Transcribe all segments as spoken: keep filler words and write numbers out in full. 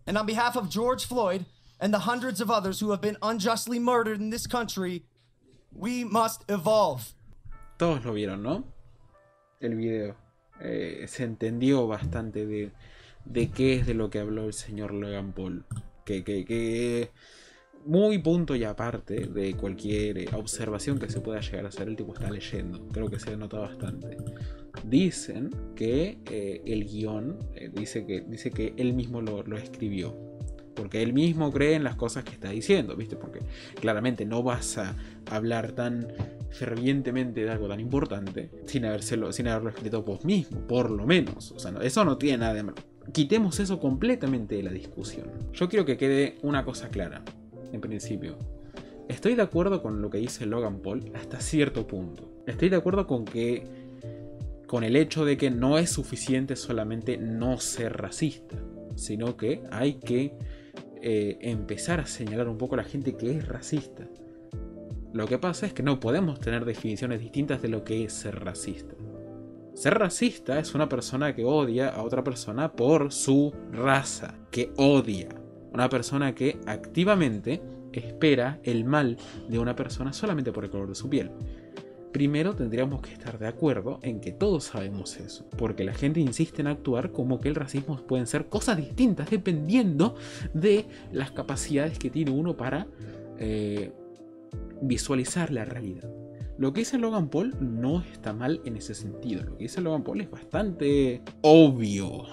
And on behalf of George Floyd and the hundreds of others who have been unjustly murdered in this country, we must evolve. Todos lo vieron, ¿no? El video. Eh, se entendió bastante de, de qué es de lo que habló el señor Logan Paul. Que, que, que muy punto y aparte de cualquier observación que se pueda llegar a hacer, el tipo está leyendo. Creo que se nota bastante. Dicen que eh, el guión eh, dice, que, dice que él mismo lo, lo escribió. Porque él mismo cree en las cosas que está diciendo, ¿viste? Porque claramente no vas a hablar tan fervientemente de algo tan importante sin, habérselo, sin haberlo escrito vos mismo, por lo menos. O sea, no, eso no tiene nada de malo. Quitemos eso completamente de la discusión. Yo quiero que quede una cosa clara, en principio. Estoy de acuerdo con lo que dice Logan Paul hasta cierto punto. Estoy de acuerdo con que con el hecho de que no es suficiente solamente no ser racista, sino que hay que eh, empezar a señalar un poco a la gente que es racista. Lo que pasa es que no podemos tener definiciones distintas de lo que es ser racista. Ser racista es una persona que odia a otra persona por su raza, que odia. Una persona que activamente espera el mal de una persona solamente por el color de su piel. Primero tendríamos que estar de acuerdo en que todos sabemos eso, porque la gente insiste en actuar como que el racismo pueden ser cosas distintas dependiendo de las capacidades que tiene uno para eh, visualizar la realidad. Lo que dice Logan Paul no está mal en ese sentido. Lo que dice Logan Paul es bastante obvio.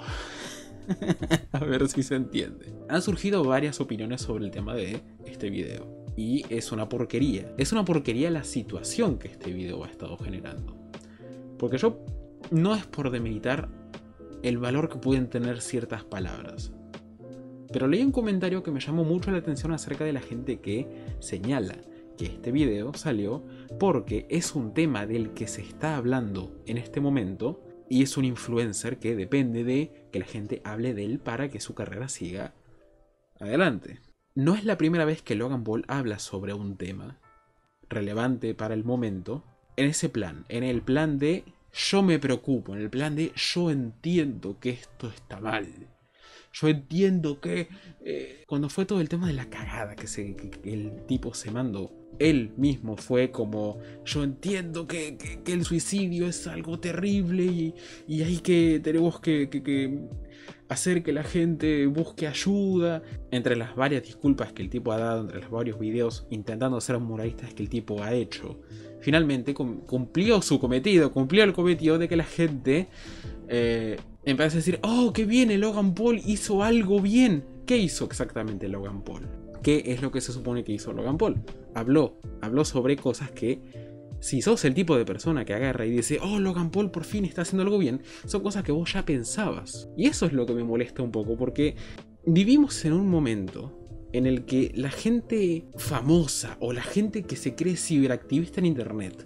A ver si se entiende. Han surgido varias opiniones sobre el tema de este video. Y es una porquería. Es una porquería la situación que este video ha estado generando. Porque yo no es por demeritar el valor que pueden tener ciertas palabras. Pero leí un comentario que me llamó mucho la atención acerca de la gente que señala que este video salió porque es un tema del que se está hablando en este momento y es un influencer que depende de que la gente hable de él para que su carrera siga adelante. No es la primera vez que Logan Paul habla sobre un tema relevante para el momento en ese plan, en el plan de yo me preocupo, en el plan de yo entiendo que esto está mal. Yo entiendo que eh, cuando fue todo el tema de la cagada que, se, que, que el tipo se mandó, él mismo fue como yo entiendo que, que, que el suicidio es algo terrible y, y hay que tenemos que, que, que hacer que la gente busque ayuda. Entre las varias disculpas que el tipo ha dado, entre los varios videos intentando ser moralistas que el tipo ha hecho, finalmente cumplió su cometido, cumplió el cometido de que la gente eh, empezó a decir, oh, qué bien, el Logan Paul hizo algo bien. ¿Qué hizo exactamente Logan Paul? ¿Qué es lo que se supone que hizo Logan Paul? Habló, habló sobre cosas que, si sos el tipo de persona que agarra y dice, oh, Logan Paul por fin está haciendo algo bien, son cosas que vos ya pensabas. Y eso es lo que me molesta un poco, porque vivimos en un momento en el que la gente famosa o la gente que se cree ciberactivista en internet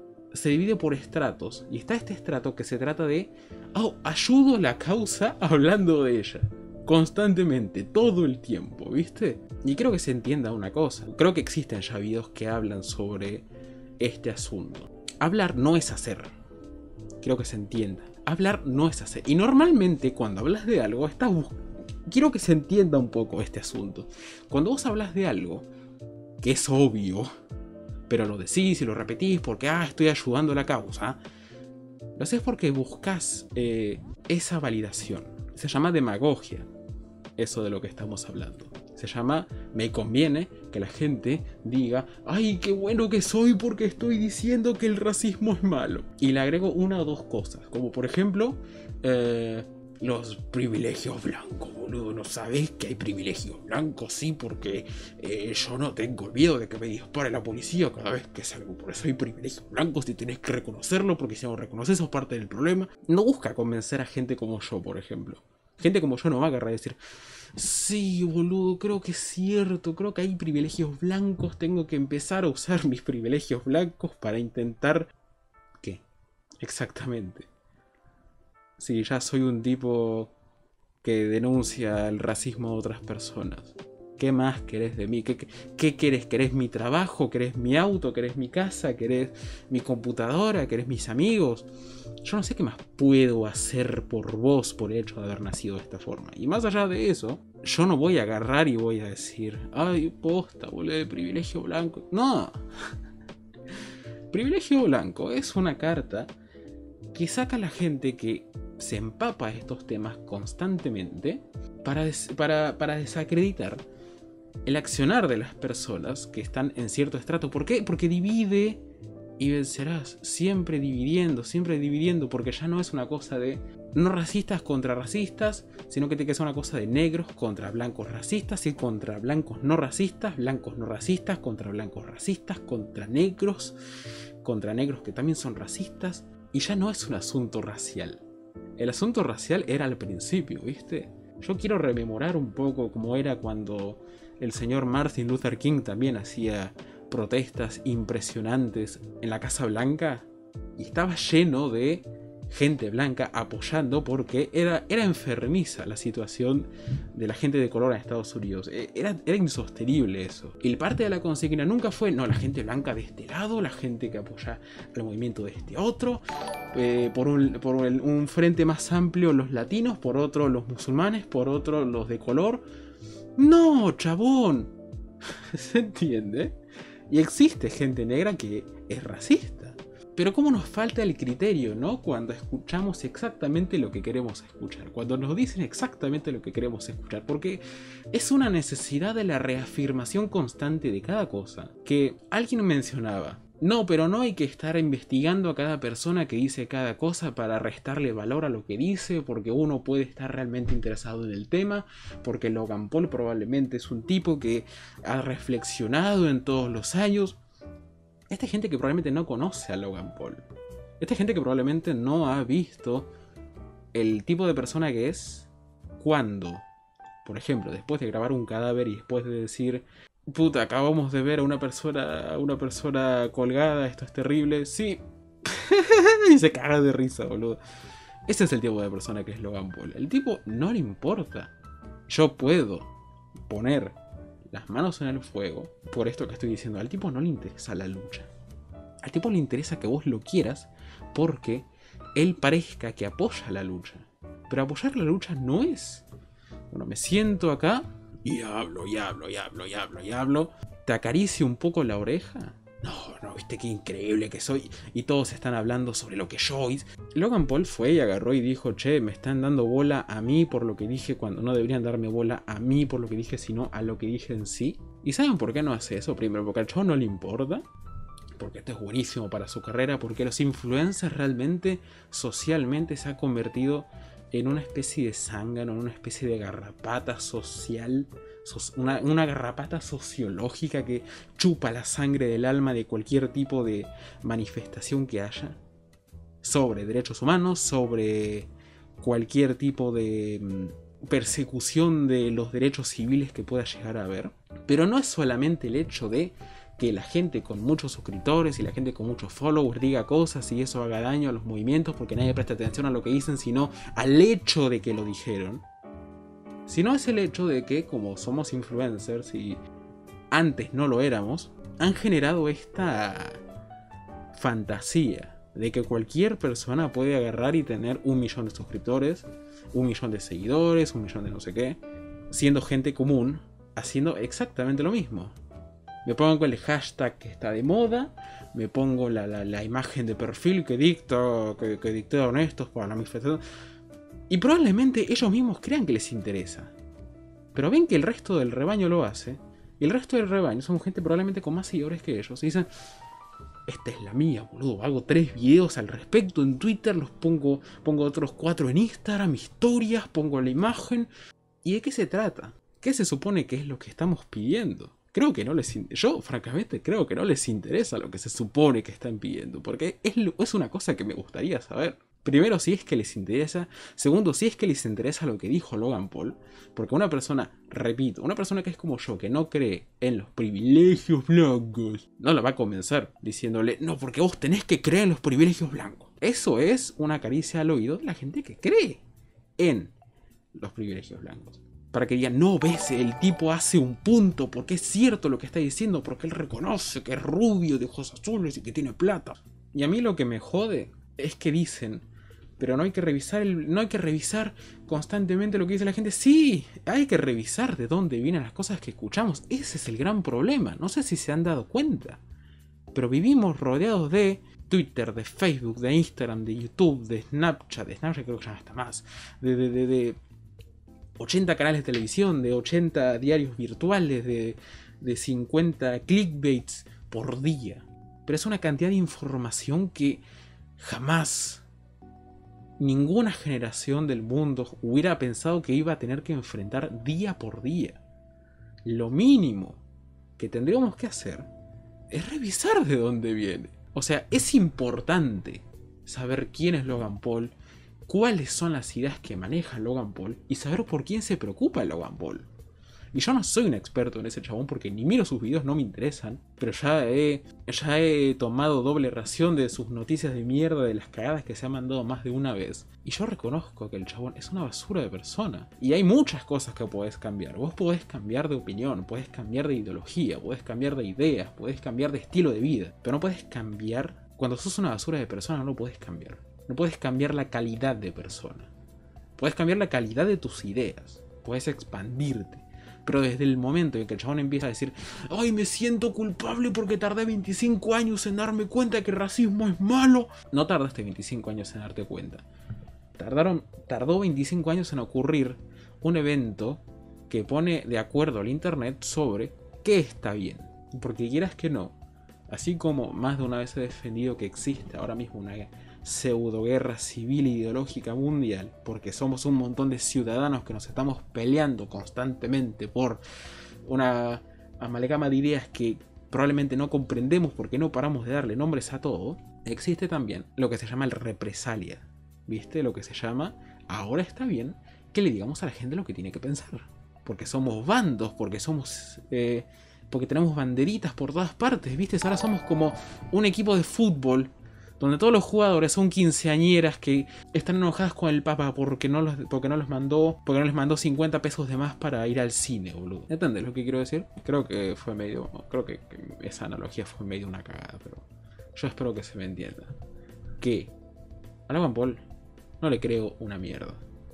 se divide por estratos. Y está este estrato que se trata de, oh, ayudo la causa hablando de ella. Constantemente, todo el tiempo, ¿viste? Y creo que se entienda una cosa. Creo que existen ya videos que hablan sobre este asunto. Hablar no es hacer. Creo que se entienda. Hablar no es hacer. Y normalmente cuando hablas de algo, estás buscando... Quiero que se entienda un poco este asunto. Cuando vos hablas de algo que es obvio, pero lo decís y lo repetís porque, ah, estoy ayudando a la causa, lo haces porque buscas eh, esa validación. Se llama demagogia. Eso de lo que estamos hablando. Se llama, me conviene que la gente diga, ay, qué bueno que soy porque estoy diciendo que el racismo es malo. Y le agrego una o dos cosas, como por ejemplo, eh, los privilegios blancos, boludo. ¿No sabes que hay privilegios blancos? Sí, porque eh, yo no tengo miedo de que me dispare la policía cada vez que salgo. Por eso hay privilegios blancos y tenés que reconocerlo, porque si no lo reconoces sos parte del problema. No busca convencer a gente como yo, por ejemplo. Gente como yo no va a agarrar y decir, sí, boludo, creo que es cierto, creo que hay privilegios blancos, tengo que empezar a usar mis privilegios blancos para intentar... ¿Qué? Exactamente. Sí, ya soy un tipo que denuncia el racismo de otras personas. ¿Qué más querés de mí? ¿Qué, qué, qué querés? ¿Querés mi trabajo? ¿Querés mi auto? ¿Querés mi casa? ¿Querés mi computadora? ¿Querés mis amigos? Yo no sé qué más puedo hacer por vos por el hecho de haber nacido de esta forma. Y más allá de eso, yo no voy a agarrar y voy a decir, ay, posta, boludo, de privilegio blanco. No. Privilegio blanco es una carta que saca a la gente que se empapa estos temas constantemente para, des para, para desacreditar el accionar de las personas que están en cierto estrato. ¿Por qué? Porque divide y vencerás. Siempre dividiendo, siempre dividiendo, porque ya no es una cosa de no racistas contra racistas, sino que tiene que ser una cosa de negros contra blancos racistas y contra blancos no racistas, blancos no racistas contra blancos racistas, contra negros, contra negros que también son racistas. Y ya no es un asunto racial. El asunto racial era al principio, ¿viste? Yo quiero rememorar un poco cómo era cuando el señor Martin Luther King también hacía protestas impresionantes en la Casa Blanca y estaba lleno de gente blanca apoyando, porque era, era enfermiza la situación de la gente de color en Estados Unidos. Era, era insostenible eso. Y parte de la consigna nunca fue, no, la gente blanca de este lado, la gente que apoya al movimiento de este otro, eh, por, un, por el, un frente más amplio los latinos, por otro los musulmanes, por otro los de color. No, chabón. ¿Se entiende? Y existe gente negra que es racista. Pero cómo nos falta el criterio, ¿no? Cuando escuchamos exactamente lo que queremos escuchar. Cuando nos dicen exactamente lo que queremos escuchar. Porque es una necesidad de la reafirmación constante de cada cosa. Que alguien mencionaba. No, pero no hay que estar investigando a cada persona que dice cada cosa para restarle valor a lo que dice, porque uno puede estar realmente interesado en el tema, porque Logan Paul probablemente es un tipo que ha reflexionado en todos los años. Esta gente que probablemente no conoce a Logan Paul. Esta gente que probablemente no ha visto el tipo de persona que es cuando, por ejemplo, después de grabar un cadáver y después de decir, puta, acabamos de ver a una persona, a una persona colgada, esto es terrible, sí. Y se caga de risa, boludo. Ese es el tipo de persona que es Logan Paul. El tipo no le importa. Yo puedo poner las manos en el fuego por esto que estoy diciendo. Al tipo no le interesa la lucha. Al tipo le interesa que vos lo quieras porque él parezca que apoya la lucha. Pero apoyar la lucha no es, bueno, me siento acá y hablo, y hablo, y hablo, y hablo, y hablo. Te acaricio un poco la oreja. No, no, viste qué increíble que soy. Y todos están hablando sobre lo que yo hice. Logan Paul fue y agarró y dijo, che, me están dando bola a mí por lo que dije, cuando no deberían darme bola a mí por lo que dije, sino a lo que dije en sí. ¿Y saben por qué no hace eso? Primero, porque al show no le importa. Porque esto es buenísimo para su carrera. Porque los influencers realmente, socialmente, se ha convertido en una especie de zángano, en una especie de garrapata social. Una, una garrapata sociológica que chupa la sangre del alma de cualquier tipo de manifestación que haya sobre derechos humanos, sobre cualquier tipo de persecución de los derechos civiles que pueda llegar a haber. Pero no es solamente el hecho de que la gente con muchos suscriptores y la gente con muchos followers diga cosas y eso haga daño a los movimientos porque nadie presta atención a lo que dicen, sino al hecho de que lo dijeron. Sino es el hecho de que, como somos influencers y antes no lo éramos, han generado esta fantasía de que cualquier persona puede agarrar y tener un millón de suscriptores, un millón de seguidores, un millón de no sé qué, siendo gente común, haciendo exactamente lo mismo. Me pongo el hashtag que está de moda, me pongo la, la, la imagen de perfil que dicta, que, que dictaron estos para la manifestación. Y probablemente ellos mismos crean que les interesa. Pero ven que el resto del rebaño lo hace. Y el resto del rebaño son gente probablemente con más seguidores que ellos. Y dicen, esta es la mía, boludo. Hago tres videos al respecto en Twitter. Los pongo, pongo otros cuatro en Instagram, historias, pongo la imagen. ¿Y de qué se trata? ¿Qué se supone que es lo que estamos pidiendo? Creo que no les Yo, francamente, creo que no les interesa lo que se supone que están pidiendo. Porque es, es una cosa que me gustaría saber. Primero, si es que les interesa. Segundo, si es que les interesa lo que dijo Logan Paul. Porque una persona, repito, una persona que es como yo, que no cree en los privilegios blancos, no la va a convencer diciéndole, no, porque vos tenés que creer en los privilegios blancos. Eso es una caricia al oído de la gente que cree en los privilegios blancos. Para que digan, no, ves, el tipo hace un punto, porque es cierto lo que está diciendo, porque él reconoce que es rubio, de ojos azules y que tiene plata. Y a mí lo que me jode es que dicen, Pero no hay que revisar el, no hay que revisar constantemente lo que dice la gente. Sí, hay que revisar de dónde vienen las cosas que escuchamos. Ese es el gran problema. No sé si se han dado cuenta. Pero vivimos rodeados de Twitter, de Facebook, de Instagram, de YouTube, de Snapchat. De Snapchat creo que ya no está más. De, de, de, de ochenta canales de televisión, de ochenta diarios virtuales, de, de cincuenta clickbaits por día. Pero es una cantidad de información que jamás ninguna generación del mundo hubiera pensado que iba a tener que enfrentar día por día. Lo mínimo que tendríamos que hacer es revisar de dónde viene. O sea, es importante saber quién es Logan Paul, cuáles son las ideas que maneja Logan Paul y saber por quién se preocupa Logan Paul. Y yo no soy un experto en ese chabón porque ni miro sus videos, no me interesan. Pero ya he, ya he tomado doble ración de sus noticias de mierda, de las cagadas que se ha mandado más de una vez. Y yo reconozco que el chabón es una basura de persona. Y hay muchas cosas que podés cambiar. Vos podés cambiar de opinión, podés cambiar de ideología, podés cambiar de ideas, podés cambiar de estilo de vida. Pero no podés cambiar, cuando sos una basura de persona no lo podés cambiar. No podés cambiar la calidad de persona. Podés cambiar la calidad de tus ideas. Podés expandirte. Pero desde el momento en que el chabón empieza a decir ¡ay, me siento culpable porque tardé veinticinco años en darme cuenta que el racismo es malo! No tardaste veinticinco años en darte cuenta. Tardaron, tardó veinticinco años en ocurrir un evento que pone de acuerdo al internet sobre qué está bien. Porque quieras que no, así como más de una vez he defendido que existe ahora mismo una pseudo guerra civil e ideológica mundial, porque somos un montón de ciudadanos que nos estamos peleando constantemente por una amalgama de ideas que probablemente no comprendemos porque no paramos de darle nombres a todo, existe también lo que se llama el represalia, ¿viste? Lo que se llama, ahora está bien que le digamos a la gente lo que tiene que pensar, porque somos bandos, porque somos... Eh, porque tenemos banderitas por todas partes, ¿viste? Ahora somos como un equipo de fútbol donde todos los jugadores son quinceañeras que están enojadas con el Papa porque no los, porque no los mandó, porque no les mandó cincuenta pesos de más para ir al cine, boludo. ¿Entendés lo que quiero decir? Creo que fue medio, creo que, que esa analogía fue medio una cagada, pero yo espero que se me entienda. Que a Logan Paul no le creo una mierda.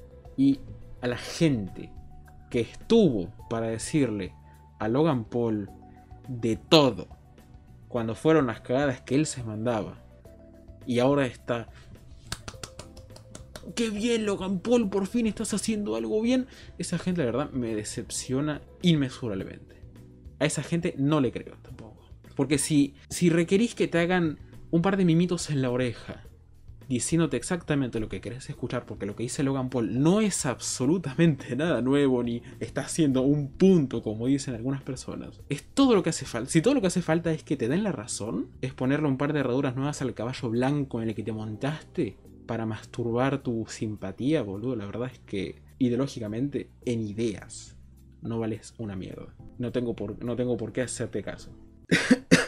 Y a la gente que estuvo para decirle a Logan Paul de todo cuando fueron las cagadas que él se mandaba, y ahora está ¡qué bien, Logan Paul! Por fin estás haciendo algo bien. Esa gente, la verdad, me decepciona inmesurablemente. A esa gente no le creo tampoco. Porque si, si requerís que te hagan un par de mimitos en la oreja diciéndote exactamente lo que querés escuchar, porque lo que dice Logan Paul no es absolutamente nada nuevo, ni está haciendo un punto, como dicen algunas personas, es todo lo que hace falta. Si todo lo que hace falta es que te den la razón, es ponerle un par de herraduras nuevas al caballo blanco en el que te montaste para masturbar tu simpatía, boludo, la verdad es que ideológicamente, en ideas, no vales una mierda. No tengo por, no tengo por qué hacerte caso.